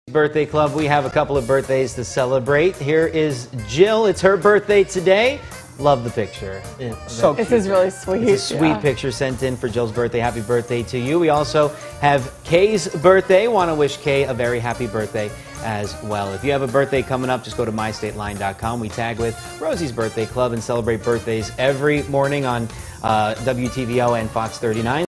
Birthday Club, we have a couple of birthdays to celebrate. Here is Jill. It's her birthday today. Love the picture. So This is really sweet. It's a sweet picture sent in for Jill's birthday. Happy birthday to you. We also have Kay's birthday. Want to wish Kay a very happy birthday as well. If you have a birthday coming up, just go to mystateline.com. We tag with Rosie's Birthday Club and celebrate birthdays every morning on WTVO and Fox 39.